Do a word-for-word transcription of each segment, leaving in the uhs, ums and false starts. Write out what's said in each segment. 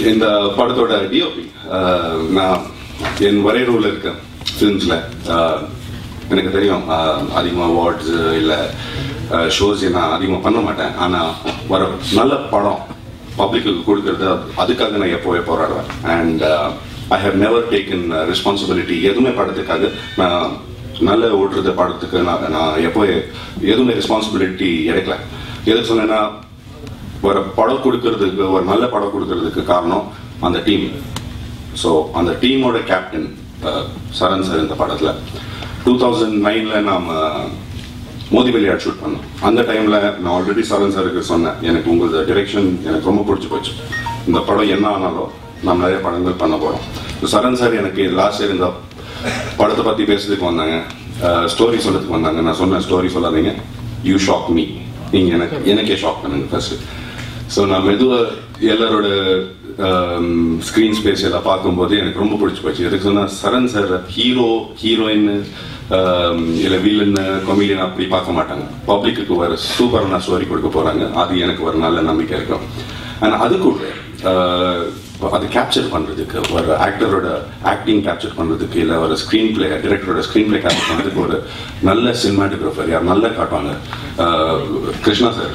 இந்த படத்தோட டிஓபி நான் என் வரையறையில் இருக்கேன் ஃபிலிம்ஸில். எனக்கு தெரியும் அதிகமாக அவார்ட்ஸு இல்லை ஷோஸ் நான் அதிகமாக பண்ண மாட்டேன். ஆனால் வர நல்ல படம் பப்ளிக்கு கொடுக்கறது அதுக்காக நான் எப்போவே போராடுவேன். And I have never taken responsibility எதுவுமே படத்துக்காக. நான் நல்ல ஓட்டுறது படத்துக்கு நான் நான் எப்போ எதுவுமே ரெஸ்பான்சிபிலிட்டி எடுக்கல. எதுக்கு சொன்னேன்னா ஒரு படம் கொடுக்கறதுக்கு ஒரு நல்ல படம் கொடுக்கறதுக்கு காரணம் அந்த டீம். ஸோ அந்த டீமோட கேப்டன் சரண் சார் இந்த படத்தில் டூ தௌசண்ட் நைனில் நாம் மோதி விளையாட் ஷூட் பண்ணோம். அந்த டைமில் நான் ஆல்ரெடி சரண் சாருக்கு சொன்னேன், எனக்கு உங்களோட டிரெக்ஷன் எனக்கு ரொம்ப பிடிச்சி போச்சு, இந்த படம் என்ன ஆனாலும் நம்ம நிறைய படங்கள் பண்ண போகிறோம். சரண் சார் எனக்கு லாஸ்ட் இயர் இந்த படத்தை பற்றி பேசுறதுக்கு வந்தாங்க, ஸ்டோரி சொல்றதுக்கு வந்தாங்க. நான் சொன்னேன், ஸ்டோரி சொல்லாதீங்க, யூ ஷாக் மீ, நீங்கள் எனக்கு எனக்கே ஷாக் பண்ணுங்க ஃபர்ஸ்ட். ஸோ நான் மெதுவாக எல்லாரோட ஸ்க்ரீன் ஸ்பேஸ் எல்லாம் பார்க்கும்போது எனக்கு ரொம்ப பிடிச்சி போச்சு. எதுக்கு சொன்னால் சரண் சார் ஹீரோ ஹீரோயின் இல்லை வில்லன்னு கொமிடியன் அப்படி பார்க்க மாட்டாங்க. பப்ளிக்கு வர சூப்பரான ஸ்டோரி கொடுக்க போகிறாங்க, அது எனக்கு ஒரு நல்ல நம்பிக்கை இருக்கும். ஆனால் அது கூட அதை கேப்சர் பண்ணுறதுக்கு ஒரு ஆக்டரோட ஆக்டிங் கேப்சர் பண்ணுறதுக்கு இல்லை ஒரு ஸ்க்ரீன் பிளே டிரெக்டரோட ஸ்க்ரீன் பிளே கேப்சர் பண்ணுறதுக்கு ஒரு நல்ல சினிமாட்டோகிராஃபர் யார் நல்லா காட்டுவாங்க. கிருஷ்ணா சார்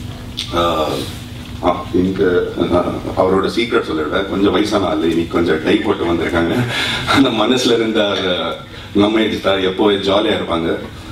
இங்கே அவரோட சீக்ரெட் சொல்லிவிட கொஞ்சம் வயசான ஆள், இன்னைக்கு கொஞ்சம் டை போட்டு வந்திருக்காங்க. அந்த மனசில் இருந்த நம்ம தான் எப்போ ஜாலியாக இருப்பாங்க.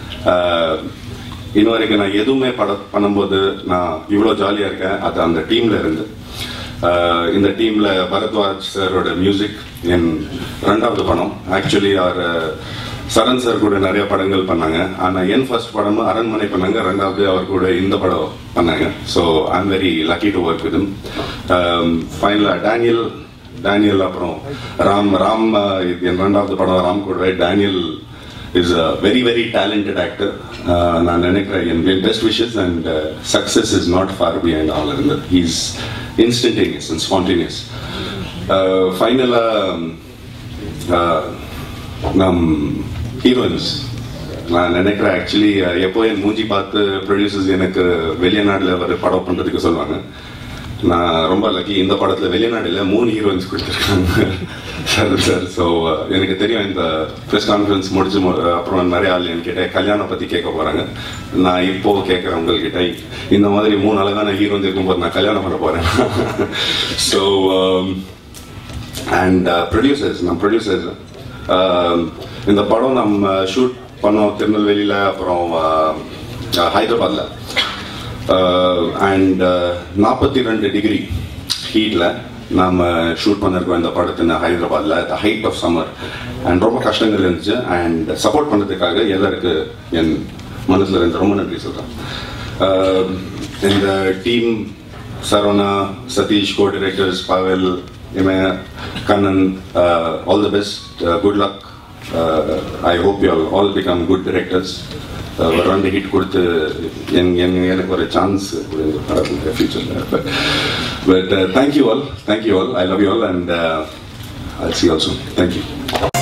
இன்ன வரைக்கும் நான் எதுவுமே படம் பண்ணும்போது நான் இவ்வளோ ஜாலியாக இருக்கேன், அது அந்த டீமில் இருந்து. இந்த டீமில் பரத்வாஜ் சாரோட மியூசிக் என் ரெண்டாவது படம். ஆக்சுவலி அவர் சரண் சார் கூட நிறைய படங்கள் பண்ணாங்க, ஆனால் என் ஃபர்ஸ்ட் படமும் அரண்மனை பண்ணாங்க, ரெண்டாவது அவர் கூட இந்த படம் பண்ணாங்க. So I am very lucky to work with him. ஃபைனலாக டேனியல் டேனியல் அப்புறம் ராம் ராம் என் ரெண்டாவது படம் ராம் கூட. Daniel is a very very talented actor. நான் நினைக்கிறேன் என் best wishes and success is not far behind all இருந்தது. He's instantaneous and spontaneous. ஃபைனலாக நம் ஹீரோயின்ஸ் நான் நினைக்கிறேன், ஆக்சுவலி எப்போ என் மூஞ்சி பார்த்து ப்ரொடியூசர்ஸ் எனக்கு வெளிநாட்டில் ஒரு படம் பண்ணுறதுக்கு சொல்லுவாங்க. நான் ரொம்ப லக்கி, இந்த படத்தில் வெளிநாட்டில் மூணு ஹீரோயின்ஸ் கொடுத்துருக்காங்க சார் சார் ஸோ எனக்கு தெரியும் இந்த ப்ரெஸ் கான்ஃபரன்ஸ் முடிச்சு அப்புறம் நிறைய ஆள் என்கிட்ட கல்யாணம் பற்றி கேட்க போகிறாங்க. நான் இப்போது கேட்குறேன் உங்கள்கிட்ட, இந்த மாதிரி மூணு அழகான ஹீரோயின்ஸ் இருக்கும்போது நான் கல்யாணம் பண்ண போகிறேன். ஸோ அண்ட் ப்ரொடியூசர்ஸ் நம் ப்ரொடியூசர்ஸ் இந்த படம் நம்ம ஷூட் பண்ணோம் திருநெல்வேலியில், அப்புறம் ஹைதராபாத்தில். அண்ட் நாற்பத்தி ரெண்டு டிகிரி ஹீட்டில் நாம் ஷூட் பண்ணிருக்கோம் இந்த படத்தின ஹைதராபாத்தில், the heat of summer. And ரொம்ப கஷ்டங்கள் இருந்துச்சு. அண்ட் சப்போர்ட் பண்ணுறதுக்காக எல்லாருக்கு என் மனசில் இருந்து ரொம்ப நன்றி சொல்கிறேன். இந்த team Saravana, Sathish, co directors, பாவல், Kannan, uh, all the best, uh, good luck. Uh, I hope you all, all become good directors. ஒரு ரெண்டு ஹிட் கொடுத்து என் எனக்கு ஒரு சான்ஸ் ஃபியூச்சரில். But thank you all, thank you all, I love you all, and I see also. Thank you.